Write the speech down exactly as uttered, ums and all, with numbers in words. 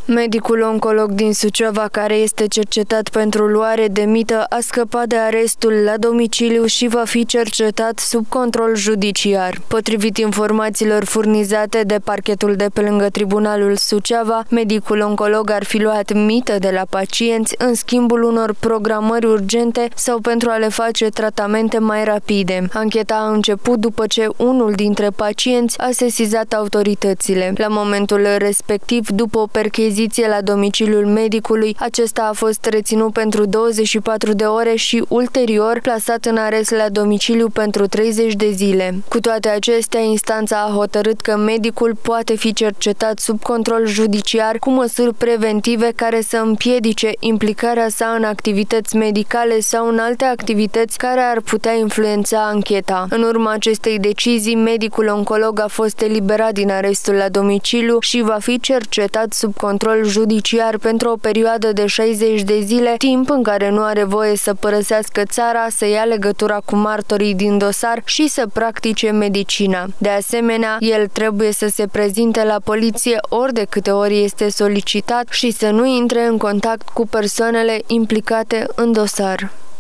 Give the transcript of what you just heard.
Medicul oncolog din Suceava, care este cercetat pentru luare de mită, a scăpat de arestul la domiciliu și va fi cercetat sub control judiciar. Potrivit informațiilor furnizate de parchetul de pe lângă Tribunalul Suceava, medicul oncolog ar fi luat mită de la pacienți în schimbul unor programări urgente sau pentru a le face tratamente mai rapide. Ancheta a început după ce unul dintre pacienți a sesizat autoritățile. La momentul respectiv, după o percheziție la domiciliul medicului, acesta a fost reținut pentru douăzeci și patru de ore și ulterior plasat în arest la domiciliu pentru treizeci de zile. Cu toate acestea, instanța a hotărât că medicul poate fi cercetat sub control judiciar cu măsuri preventive care să împiedice implicarea sa în activități medicale sau în alte activități care ar putea influența ancheta. În urma acestei decizii, medicul oncolog a fost eliberat din arestul la domiciliu și va fi cercetat sub control judiciar pentru o perioadă de șaizeci de zile, timp în care nu are voie să părăsească țara, să ia legătura cu martorii din dosar și să practice medicina. De asemenea, el trebuie să se prezinte la poliție ori de câte ori este solicitat și să nu intre în contact cu persoanele implicate în dosar.